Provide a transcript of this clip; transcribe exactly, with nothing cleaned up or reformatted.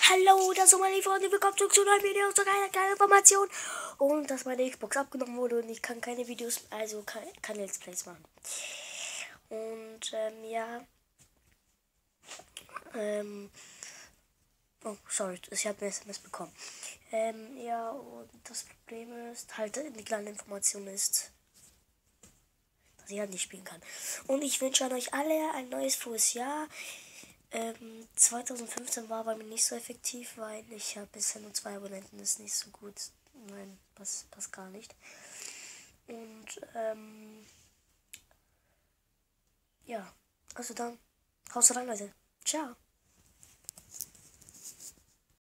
Hallo, das sind meine Freunde, willkommen zurück zu einem Video, zu einer kleinen Information. Und dass meine Xbox abgenommen wurde und ich kann keine Videos, also keine, keine Let's Plays machen. Und ähm, ja, ähm, oh, sorry, ich habe eine S M S bekommen. Ähm, ja, und das Problem ist, halt, die kleine Information ist, dass ich halt nicht spielen kann. Und ich wünsche an euch alle ein neues frohes Jahr. Ähm, zwanzig fünfzehn war bei mir nicht so effektiv, weil ich habe bisher nur zwei Abonnenten, das ist nicht so gut. Nein, passt, passt gar nicht. Und, ähm, ja, also dann, haust rein, Leute. Ciao.